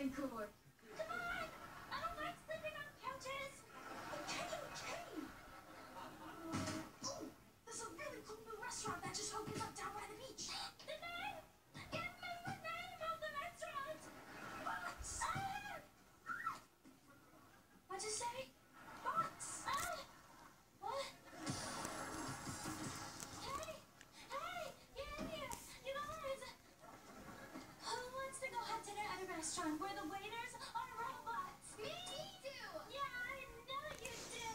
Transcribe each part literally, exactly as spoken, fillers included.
getting cooler. Come on! I don't like sleeping on couches. Okay, okay. Oh, there's a really cool new restaurant that just opened up down by the beach. The name? Give me the name of the restaurant. What? Ah! What'd you say? What? Ah! What? Hey! Hey! Get in here! You guys! Who wants to go have dinner at a restaurant where the waiters are robots? Me too! Yeah, I know you do!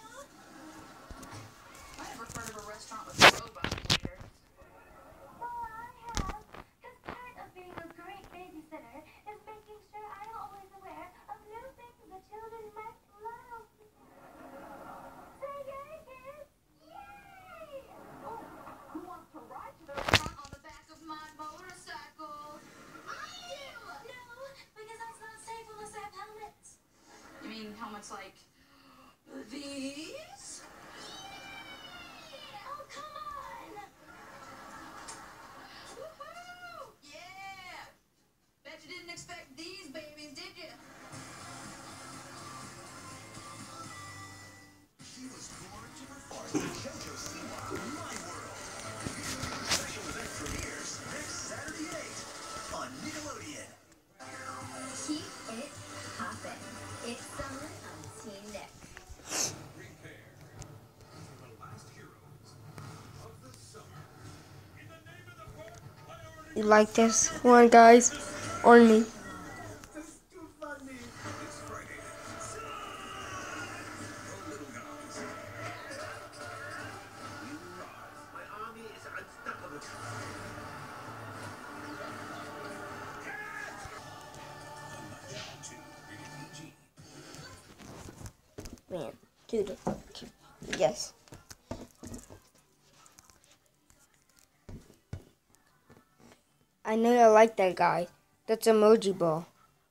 I never heard of a restaurant with a robot waiter. Well, I have. Because part of being a great babysitter is making sure I'm always aware of new things the children might love. Say yay, kids! Yay! Oh, who wants to ride to the restaurant on the back of my motorcycle? I do! No, because that's not safe unless I have helmets. You mean helmets like these? Oh, come on! Woohoo! Yeah! Bet you didn't expect these babies, did you? She was born to perform the JoJo Siwa My World. Special event premieres next Saturday at eight on Nickelodeon. Keep it poppin'. It's summer on Teen Nick. Prepare for the last heroes of the summer. In the name of the park, I already You like this one, guys? Or me? It's too funny. It's Friday. Oh, little guys. You rise. My army is unstoppable. To rated P G. Man, dude. Yes. I know I like that guy. That's Emoji Ball.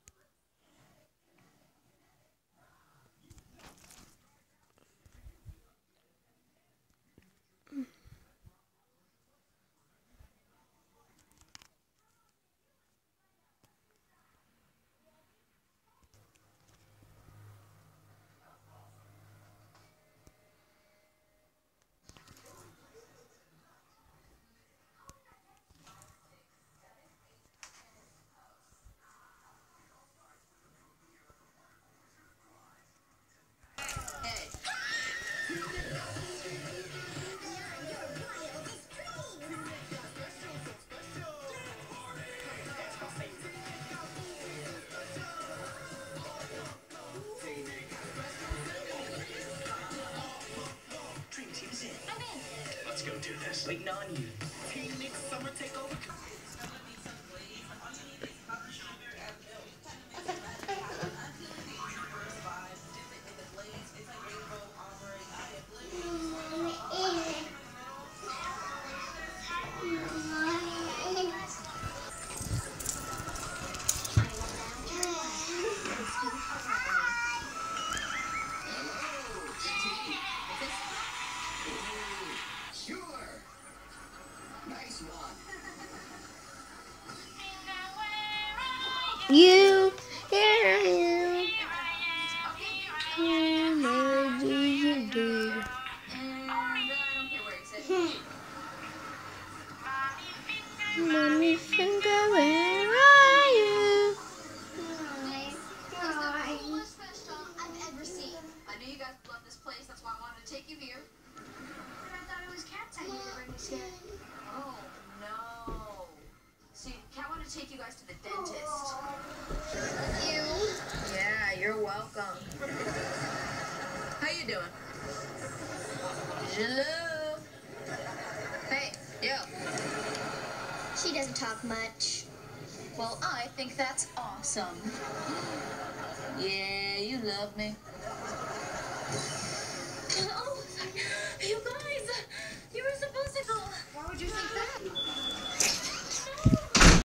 Hey, Dream Team's in. I'm in. Let's go do this. Waiting on you. Team Nick Summer Takeover. Sure. Nice one. You, here you, Emoji you do. and uh, I don't care where he sits. Mommy finger, where are you? Coolest restaurant I've ever seen. I knew you guys would love this place, that's why I wanted to take you here. But I thought it was cats I needed to bring us here. Oh, no. See, Cat wanted to take you guys to the dentist. You? Yeah, you're welcome. How you doing? Hello? Hey, yo. She doesn't talk much. Well, I think that's awesome. Yeah, you love me. Oh, you guys, you were supposed to go. Why would you think that?